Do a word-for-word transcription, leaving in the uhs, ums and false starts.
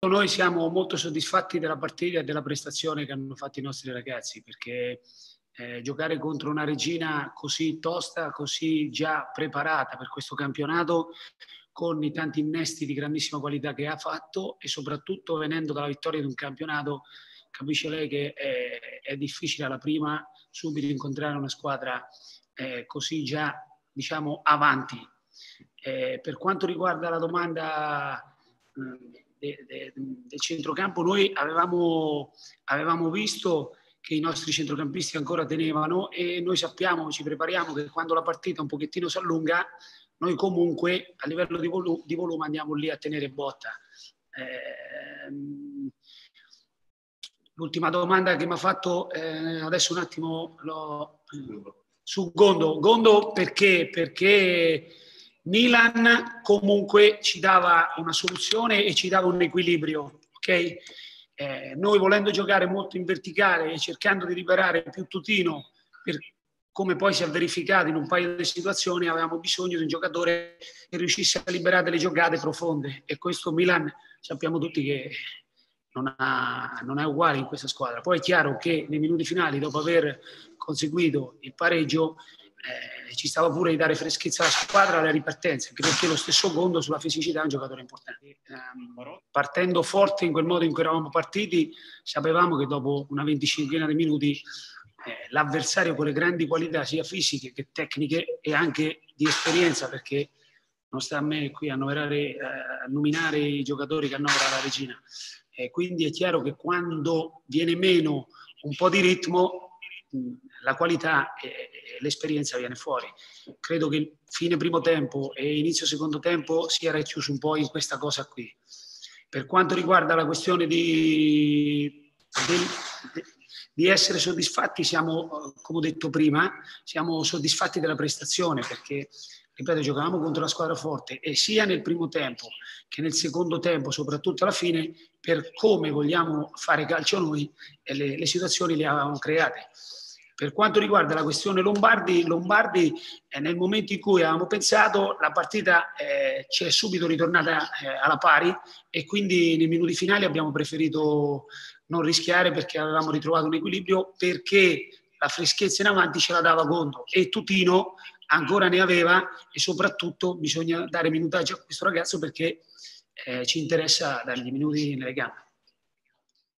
Noi siamo molto soddisfatti della partita e della prestazione che hanno fatto i nostri ragazzi, perché eh, giocare contro una regina così tosta, così già preparata per questo campionato, con i tanti innesti di grandissima qualità che ha fatto e soprattutto venendo dalla vittoria di un campionato, capisce lei che è, è difficile alla prima subito incontrare una squadra eh, così già, diciamo, avanti. Eh, per quanto riguarda la domanda eh, de, de, del centrocampo, noi avevamo, avevamo visto che i nostri centrocampisti ancora tenevano e noi sappiamo, ci prepariamo che quando la partita un pochettino si allunga, noi comunque a livello di, volu- di volume andiamo lì a tenere botta. Eh, l'ultima domanda che mi ha fatto, eh, adesso un attimo, l'ho, su Gondo. Gondo perché? Perché Milan comunque ci dava una soluzione e ci dava un equilibrio, ok? Eh, noi volendo giocare molto in verticale e cercando di liberare più Tutino, per, come poi si è verificato in un paio di situazioni, avevamo bisogno di un giocatore che riuscisse a liberare le giocate profonde e questo Milan sappiamo tutti che non, ha, non è uguale in questa squadra. Poi è chiaro che nei minuti finali, dopo aver conseguito il pareggio, Eh, ci stava pure di dare freschezza alla squadra alla ripartenza, anche perché lo stesso Gondo sulla fisicità è un giocatore importante. Eh, partendo forte in quel modo in cui eravamo partiti, sapevamo che dopo una venticinquina di minuti eh, l'avversario con le grandi qualità sia fisiche che tecniche e anche di esperienza, perché non sta a me qui a, eh, a nominare i giocatori che annovera la regina. Eh, quindi è chiaro che quando viene meno un po' di ritmo, la qualità e l'esperienza viene fuori. Credo che il fine primo tempo e inizio secondo tempo si era chiuso un po' in questa cosa qui. Per quanto riguarda la questione di, di, di essere soddisfatti, siamo, come ho detto prima, siamo soddisfatti della prestazione perché, ripeto, giocavamo contro una squadra forte e sia nel primo tempo che nel secondo tempo, soprattutto alla fine, per come vogliamo fare calcio noi, le, le situazioni le avevamo create. Per quanto riguarda la questione Lombardi, Lombardi eh, nel momento in cui avevamo pensato la partita eh, ci è subito ritornata eh, alla pari e quindi nei minuti finali abbiamo preferito non rischiare perché avevamo ritrovato un equilibrio, perché la freschezza in avanti ce la dava Gondo e Tutino ancora ne aveva e soprattutto bisogna dare minutaggio a questo ragazzo perché eh, ci interessa dargli minuti nelle gambe.